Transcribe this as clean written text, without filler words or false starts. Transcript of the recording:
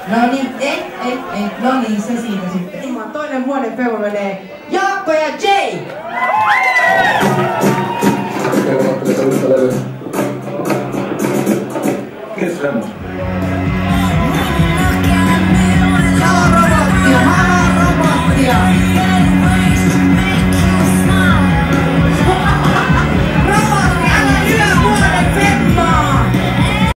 No niin, ei. No niin, se siitä sitten. Toinen vuoden feu menee Jaakko ja Jay! Kiitos.